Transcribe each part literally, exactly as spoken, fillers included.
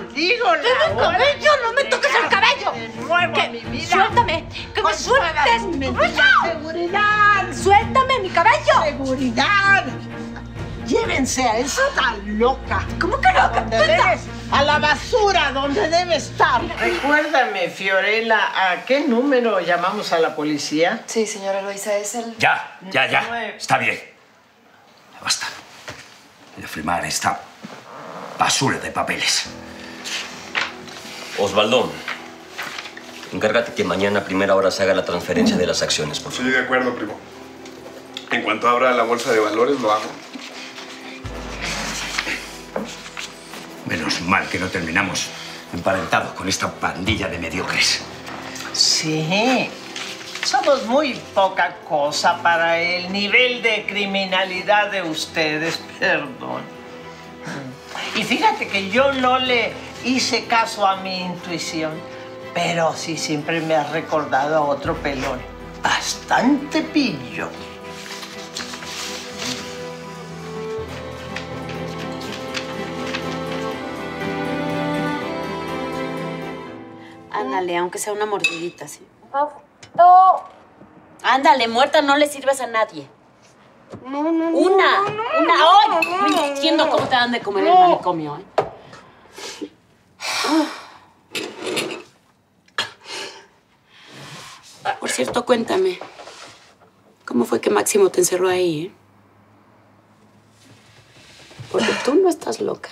Digo la ¡Tengo el cabello! ¡No me toques el cabello! De nuevo, que, mi vida. ¡Suéltame! ¡Que me sueltes! ¡Seguridad! ¡Suéltame mi cabello! ¡Seguridad! Llévense a esa tan loca. ¿Cómo que loca? ¿Dónde debes? A la basura, donde debe estar. Recuérdame, Fiorella, ¿a qué número llamamos a la policía? Sí, señora Eloisa, es el... Ya, ya, ya. Está bien. Ya basta. Voy a firmar esta basura de papeles. Osvaldo, encárgate que mañana a primera hora se haga la transferencia de las acciones, por favor. Sí, de acuerdo, primo. En cuanto abra la bolsa de valores, lo hago. Menos mal que no terminamos emparentados con esta pandilla de mediocres. Sí. Somos muy poca cosa para el nivel de criminalidad de ustedes, perdón. Y fíjate que yo no le hice caso a mi intuición, pero sí siempre me ha recordado a otro pelón. Bastante pillo. Ándale, aunque sea una mordidita, ¿sí? No. Ándale, muerta no le sirves a nadie. No, no, no. Una, no, no, una. no, ¡Ay! no, No no, entiendo no. cómo te dan de comer No. el manicomio, ¿eh? Por cierto, cuéntame. ¿Cómo fue que Máximo te encerró ahí, eh? Porque tú no estás loca.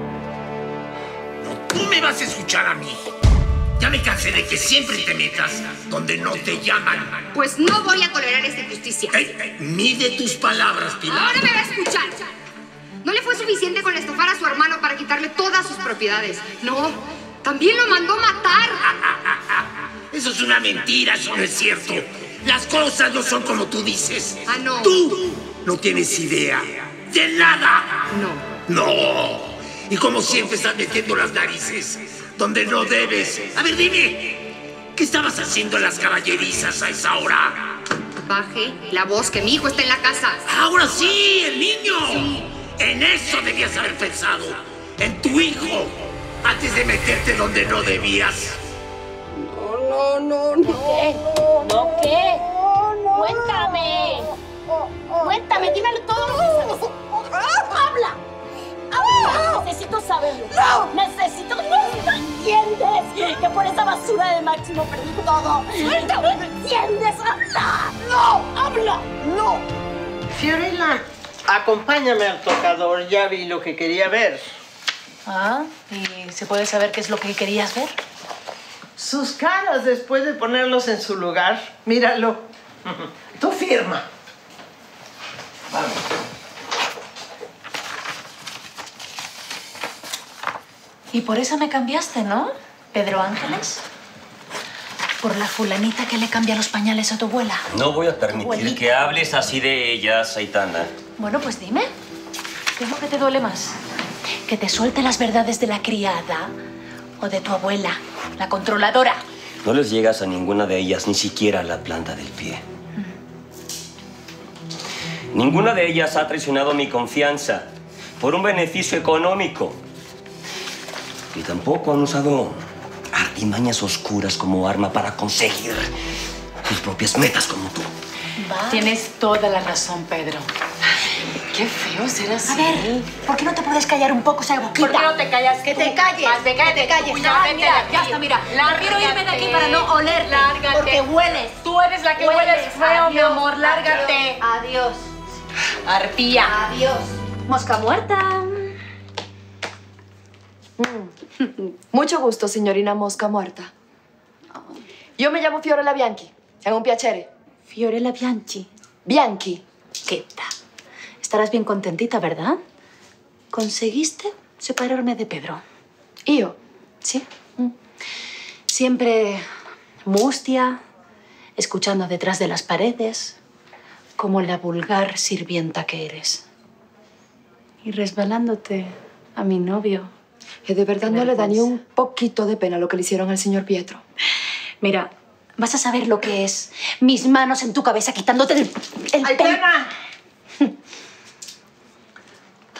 Tú me vas a escuchar a mí. Ya me cansé de que siempre te metas donde no te llaman. Pues no voy a tolerar esta injusticia. Ey, ey, mide tus palabras, Pilar. Ahora me va a escuchar. No le fue suficiente con estafar a su hermano para quitarle todas sus propiedades. No, también lo mandó matar. Eso es una mentira, eso no es cierto. Las cosas no son como tú dices. Ah, no. Tú no tienes idea de nada. No. No. Y como siempre estás metiendo las narices donde no debes. A ver, dime, ¿qué estabas haciendo en las caballerizas a esa hora? Baje la voz, que mi hijo está en la casa. Ahora sí, el niño. Sí. En eso debías haber pensado. En tu hijo. Antes de meterte donde no debías. No, no, no. ¿Qué? ¿No qué? Cuéntame. Cuéntame, dímelo todo lo que sabes. ¡Habla! ¡Habla! Necesito saberlo. No. Necesito... ¿No entiendes que por esa basura de Máximo perdí todo? Suéltame. ¿No entiendes? ¡Habla! No. ¡Habla! No. Fiorella, acompáñame al tocador. Ya vi lo que quería ver. Ah, ¿y se puede saber qué es lo que querías ver? Sus caras después de ponerlos en su lugar. Míralo. Tú firma. Vamos. Y por eso me cambiaste, ¿no, Pedro Ángeles? Por la fulanita que le cambia los pañales a tu abuela. No voy a permitir Abuelita. que hables así de ella, Aitana. Bueno, pues dime. ¿Qué es lo que te duele más? ¿Que te suelte las verdades de la criada o de tu abuela, la controladora? No les llegas a ninguna de ellas, ni siquiera a la planta del pie. Mm. Ninguna de ellas ha traicionado mi confianza por un beneficio económico. Y tampoco han usado artimañas oscuras como arma para conseguir sus propias metas como tú. Va. Tienes toda la razón, Pedro. Qué feo ser así. A ver, ¿por qué no te puedes callar un poco esa boquita? ¿Por qué no te callas? Que tú? te calles. Más de Que te calles. Ya, Ya, mira, ya está, mira. Prefiero irme de aquí para no oler. Lárgate. Porque hueles. Tú eres la que hueles feo, mi amor. Lárgate. Adiós. Arpía. Adiós. Mosca muerta. Mucho gusto, signorina Mosca Muerta. Yo me llamo Fiorella Bianchi. È un piacere. Fiorella Bianchi. Bianchi. ¿Qué tal? Estarás bien contentita, ¿verdad? Conseguiste separarme de Pedro. Io? Sí. Siempre mustia, escuchando detrás de las paredes, como la vulgar sirvienta que eres. Y resbalándote a mi novio. E de verdad Qué no le da ni vergüenza. un poquito de pena lo que le hicieron al señor Pietro. Mira, vas a saber lo que es mis manos en tu cabeza quitándote el, el pelo. ¡Aitana!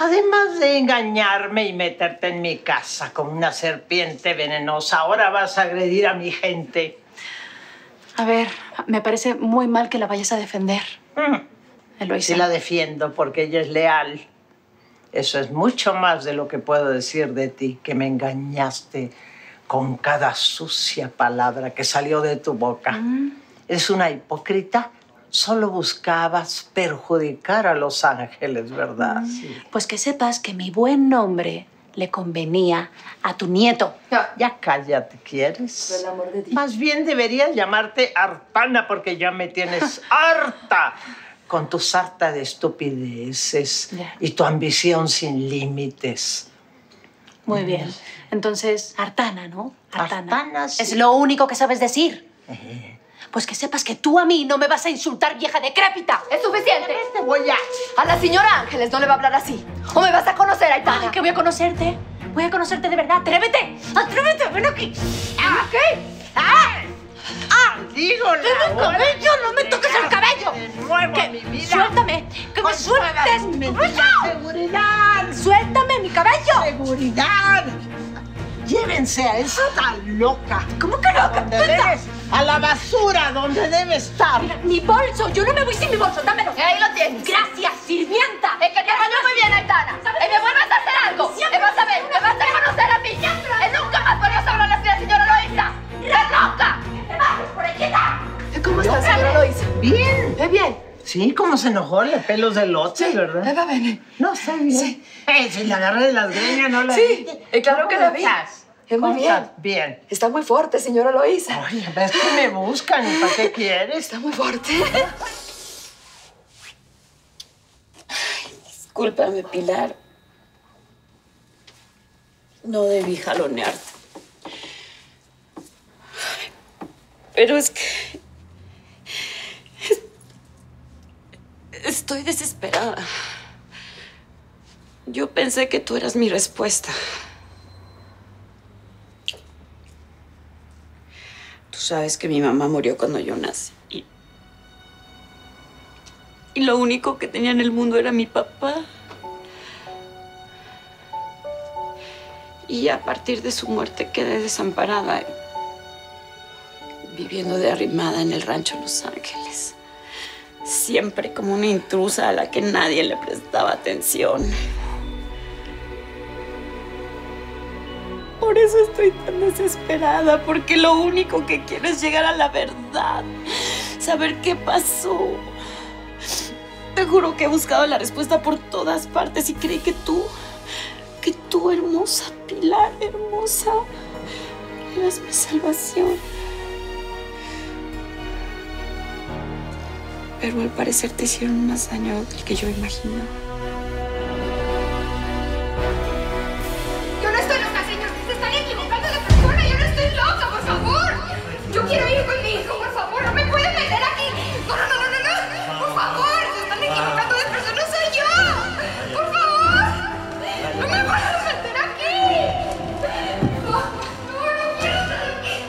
Además de engañarme y meterte en mi casa como una serpiente venenosa, ahora vas a agredir a mi gente. A ver, me parece muy mal que la vayas a defender. Mm. Eloísa. Sí la defiendo porque ella es leal. Eso es mucho más de lo que puedo decir de ti, que me engañaste con cada sucia palabra que salió de tu boca. Mm. Es una hipócrita. Solo buscabas perjudicar a los ángeles, ¿verdad? Mm. Sí. Pues que sepas que mi buen nombre le convenía a tu nieto. Ya, ya cállate, ¿quieres? Por el amor de Dios. Más bien deberías llamarte Artana porque ya me tienes harta con tu sarta de estupideces yeah. y tu ambición sin límites. Muy bien. Entonces, Artana, ¿no? Artana. Artana sí. Es lo único que sabes decir. Eh. Pues que sepas que tú a mí no me vas a insultar, vieja decrépita. ¡Es suficiente! Te voy a... A la señora Ángeles no le va a hablar así. ¿O me vas a conocer, Aitana? Ay, que voy a conocerte. Voy a conocerte de verdad. ¡Atrévete! ¡Atrévete! ¡Ven aquí! ¿Ah, qué? ¡Ah! ¡Ah! ¡Digo la ¡Ten el cabello! ¡No me toques el cabello! ¡De nuevo, que, mi vida! ¡Suéltame! ¡Que me sueltes! Mi vida. ¡Seguridad! ¡Suéltame mi cabello! ¡Seguridad! Llévense a esa tan loca. ¿Cómo que loca? Debes, a la basura donde debe estar. Mira, mi bolso. Yo no me voy sin mi bolso. Dámelo. Ahí lo tienes. Gracias, sirvienta. Es que te bañó muy bien, Aitana. Y me vuelves a hacer algo. Me vas a ver. Me vas a conocer a mí. Y nunca más vuelvas a hablar así a la señora Eloísa. ¡Estás loca! ¡Que te bajes por aquí! ¿Cómo está, señora Eloísa? Bien. ¿Ve bien? Sí, como se enojó, le pelos de lote, sí, ¿verdad? Me va bien. No, está bien. Sí. Eh, si la agarré de las greñas, no la Sí, eh, claro que la vi. Estás? Muy bien. Estás? Bien. Está muy fuerte, señora Eloísa. Oye, ¿ves que me buscan? ¿Y para qué quieres? Está muy fuerte. Ay, discúlpame, Pilar. No debí jalonearte. Pero es que... Estoy desesperada. Yo pensé que tú eras mi respuesta. Tú sabes que mi mamá murió cuando yo nací. Y, y lo único que tenía en el mundo era mi papá. Y a partir de su muerte quedé desamparada, viviendo de arrimada en el rancho Los Ángeles. Siempre como una intrusa a la que nadie le prestaba atención. Por eso estoy tan desesperada, porque lo único que quiero es llegar a la verdad, saber qué pasó. Te juro que he buscado la respuesta por todas partes y creí que tú, que tú, hermosa Pilar, hermosa, eras mi salvación. Pero al parecer te hicieron más daño del que yo imaginaba. Yo no estoy loca, señor. Se están equivocando de persona. Yo no estoy loca, por favor. Yo quiero ir con mi hijo, por favor. No me pueden meter aquí. No, no, no, no, no, no. Por favor, se están equivocando de persona. No soy yo. Por favor. No me pueden meter aquí. No, no, no quiero estar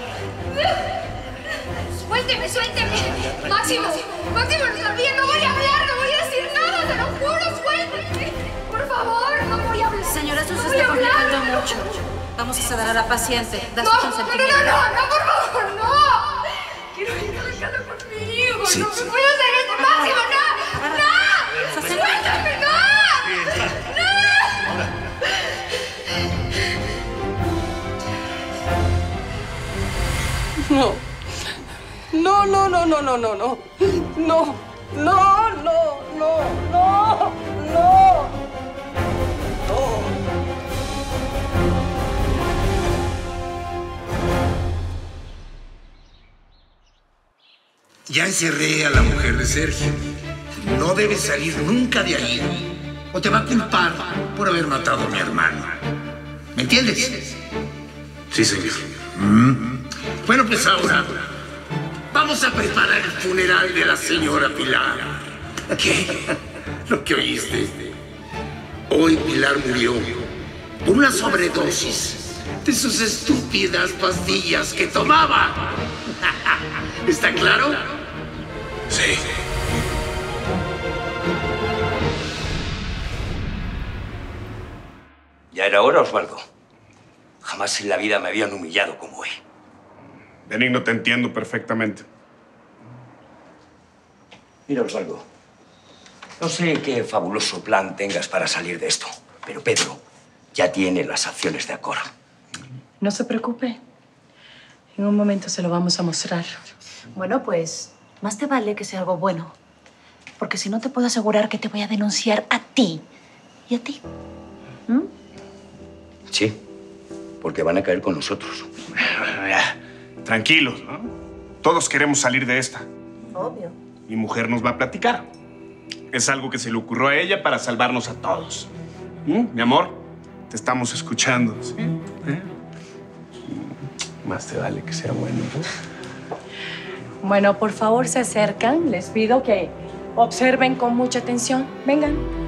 aquí. Suélteme, suélteme. Máximo, Máximo, no está bien. No voy a hablar, no voy a decir nada. Te lo juro, suélteme. Por favor, no voy a hablar. Señora, esto no se voy está a hablar, complicando no. mucho. Vamos a sedar a la paciente. Da No, su no, no, consentimiento. no, no, no, por favor, no. Quiero ir a la casa con mi hijo. Sí, no sí. me puedo hacer esto, Máximo, no. No. Suéltame, no. No. No, no, no, no, no, no, no. No, no, no, no, no, no. No. Ya encerré a la mujer de Sergio. No debe salir nunca de ahí, o te va a culpar por haber matado a mi hermano. ¿Me entiendes? Sí, señor. Mm. Bueno, pues ahora vamos a preparar el funeral de la señora Pilar. ¿Qué? Lo que oíste. Hoy Pilar murió por una sobredosis de sus estúpidas pastillas que tomaba. ¿Está claro? Sí. Ya era hora, Osvaldo. Jamás en la vida me habían humillado como hoy. Benigno, te entiendo perfectamente. Mira, Osvaldo, no sé qué fabuloso plan tengas para salir de esto, pero Pedro ya tiene las acciones de Acor. No se preocupe. En un momento se lo vamos a mostrar. Bueno, pues más te vale que sea algo bueno. Porque si no, te puedo asegurar que te voy a denunciar a ti y a ti. ¿Mm? Sí, porque van a caer con nosotros. Tranquilos, ¿no? Todos queremos salir de esta. Obvio. Mi mujer nos va a platicar. Es algo que se le ocurrió a ella para salvarnos a todos. ¿Mm? Mi amor, te estamos escuchando. ¿Sí? ¿Eh? Más te vale que sea bueno, ¿no? Bueno, por favor, se acercan. Les pido que observen con mucha atención. Vengan.